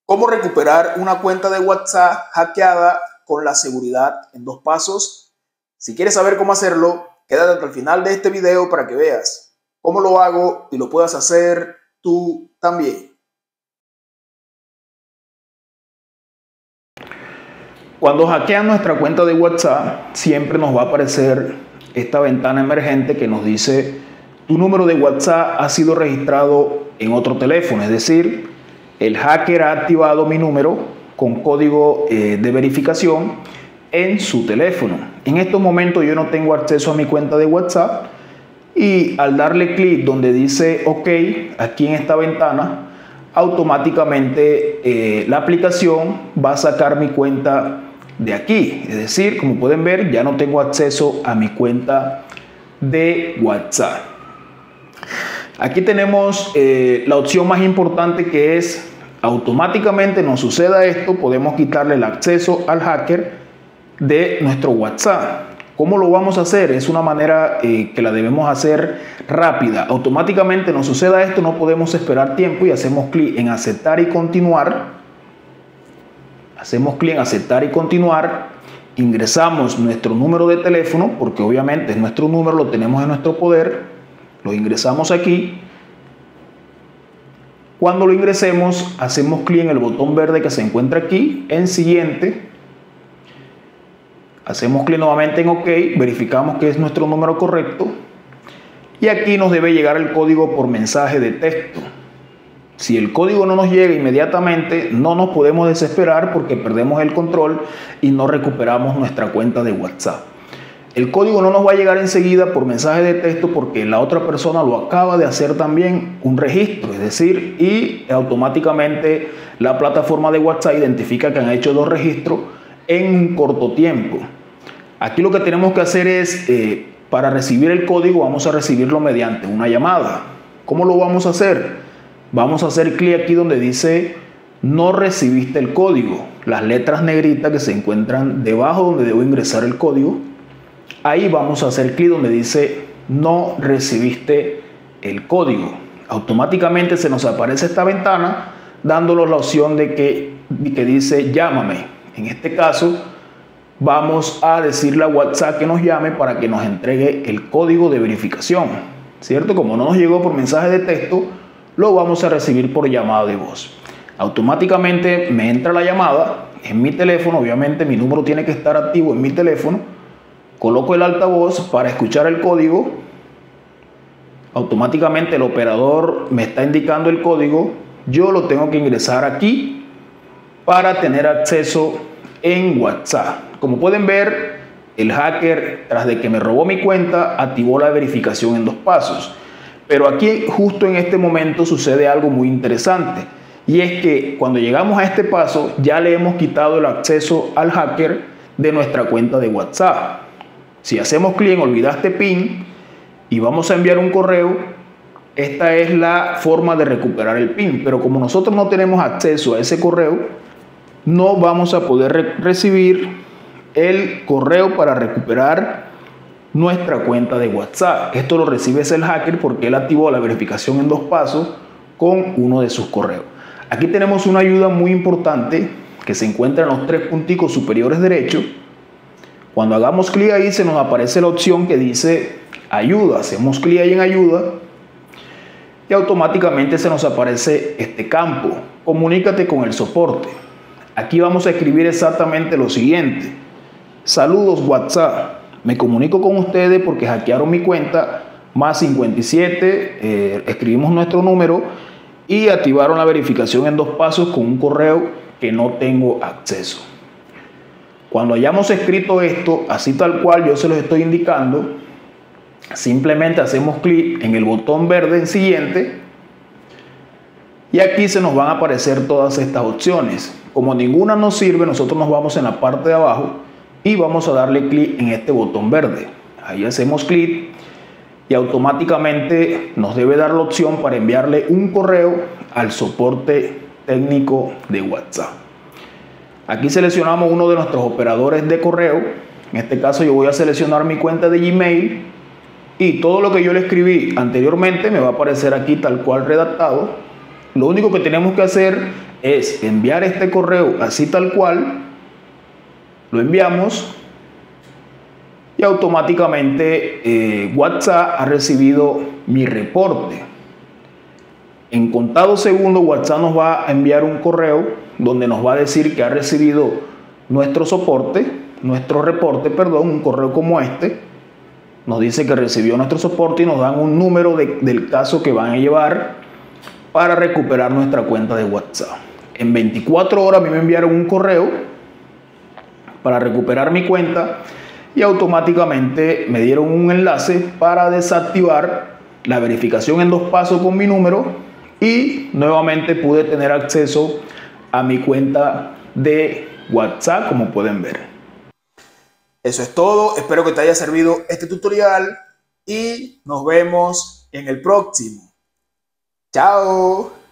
¿Cómo recuperar una cuenta de WhatsApp hackeada con la seguridad en 2 pasos? Si quieres saber cómo hacerlo, quédate hasta el final de este video para que veas cómo lo hago y lo puedas hacer tú también. Cuando hackean nuestra cuenta de WhatsApp, siempre nos va a aparecer esta ventana emergente que nos dice: tu número de WhatsApp ha sido registrado en otro teléfono, es decir, el hacker ha activado mi número con código de verificación en su teléfono. En estos momentos yo no tengo acceso a mi cuenta de WhatsApp y al darle clic donde dice OK, aquí en esta ventana, automáticamente la aplicación va a sacar mi cuenta de aquí. Es decir, como pueden ver, ya no tengo acceso a mi cuenta de WhatsApp. Aquí tenemos la opción más importante, que es automáticamente nos suceda esto, podemos quitarle el acceso al hacker de nuestro WhatsApp. ¿Cómo lo vamos a hacer? Es una manera que la debemos hacer rápida. Automáticamente nos suceda esto, no podemos esperar tiempo y hacemos clic en aceptar y continuar. Hacemos clic en aceptar y continuar. Ingresamos nuestro número de teléfono, porque obviamente es nuestro número, lo tenemos en nuestro poder. Lo ingresamos aquí. Cuando lo ingresemos, hacemos clic en el botón verde que se encuentra aquí, en siguiente. Hacemos clic nuevamente en OK, verificamos que es nuestro número correcto. Y aquí nos debe llegar el código por mensaje de texto. Si el código no nos llega inmediatamente, no nos podemos desesperar porque perdemos el control y no recuperamos nuestra cuenta de WhatsApp. El código no nos va a llegar enseguida por mensaje de texto porque la otra persona lo acaba de hacer también un registro, es decir, y automáticamente la plataforma de WhatsApp identifica que han hecho 2 registros en un corto tiempo. Aquí lo que tenemos que hacer es, para recibir el código, vamos a recibirlo mediante una llamada. ¿Cómo lo vamos a hacer? Vamos a hacer clic aquí donde dice no recibiste el código, las letras negritas que se encuentran debajo donde debo ingresar el código. Ahí vamos a hacer clic donde dice no recibiste el código. Automáticamente se nos aparece esta ventana dándonos la opción de que dice llámame. En este caso vamos a decirle a WhatsApp que nos llame para que nos entregue el código de verificación, ¿cierto? Como no nos llegó por mensaje de texto, lo vamos a recibir por llamada de voz. Automáticamente me entra la llamada en mi teléfono, obviamente mi número tiene que estar activo en mi teléfono. Coloco el altavoz para escuchar el código. Automáticamente el operador me está indicando el código. Yo lo tengo que ingresar aquí para tener acceso en WhatsApp. Como pueden ver, el hacker, tras de que me robó mi cuenta, activó la verificación en 2 pasos. Pero aquí, justo en este momento, sucede algo muy interesante. Y es que cuando llegamos a este paso, ya le hemos quitado el acceso al hacker de nuestra cuenta de WhatsApp. Si hacemos clic en olvidaste PIN y vamos a enviar un correo, esta es la forma de recuperar el PIN. Pero como nosotros no tenemos acceso a ese correo, no vamos a poder recibir el correo para recuperar nuestra cuenta de WhatsApp. Esto lo recibe el hacker porque él activó la verificación en 2 pasos con uno de sus correos. Aquí tenemos una ayuda muy importante que se encuentra en los 3 punticos superiores derechos. Cuando hagamos clic ahí se nos aparece la opción que dice ayuda. Hacemos clic ahí en ayuda y automáticamente se nos aparece este campo: comunícate con el soporte. Aquí vamos a escribir exactamente lo siguiente: saludos WhatsApp, me comunico con ustedes porque hackearon mi cuenta, más 57, escribimos nuestro número y activaron la verificación en 2 pasos con un correo que no tengo acceso. Cuando hayamos escrito esto, así tal cual yo se los estoy indicando, simplemente hacemos clic en el botón verde en siguiente y aquí se nos van a aparecer todas estas opciones. Como ninguna nos sirve, nosotros nos vamos en la parte de abajo y vamos a darle clic en este botón verde. Ahí hacemos clic y automáticamente nos debe dar la opción para enviarle un correo al soporte técnico de WhatsApp. Aquí seleccionamos uno de nuestros operadores de correo. En este caso yo voy a seleccionar mi cuenta de Gmail y todo lo que yo le escribí anteriormente me va a aparecer aquí tal cual redactado. Lo único que tenemos que hacer es enviar este correo así tal cual, lo enviamos y automáticamente WhatsApp ha recibido mi reporte. En contados segundos WhatsApp nos va a enviar un correo donde nos va a decir que ha recibido nuestro reporte, un correo como este. Nos dice que recibió nuestro soporte y nos dan un número del caso que van a llevar para recuperar nuestra cuenta de WhatsApp. En 24 horas a mí me enviaron un correo para recuperar mi cuenta y automáticamente me dieron un enlace para desactivar la verificación en 2 pasos con mi número y nuevamente pude tener acceso a mi cuenta de WhatsApp, como pueden ver. Eso es todo, espero que te haya servido este tutorial y nos vemos en el próximo. ¡Chao!